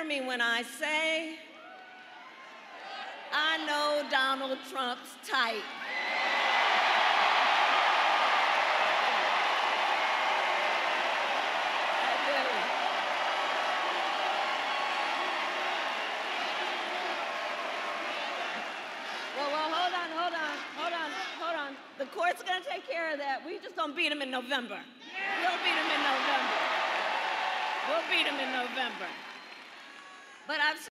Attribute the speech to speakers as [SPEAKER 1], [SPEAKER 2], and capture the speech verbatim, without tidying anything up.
[SPEAKER 1] hear me when I say, I know Donald Trump's type. Well, well, hold on, hold on, hold on, hold on. The court's gonna take care of that. We just gonna beat him in November. We'll beat him in November. We'll beat him in November. But I've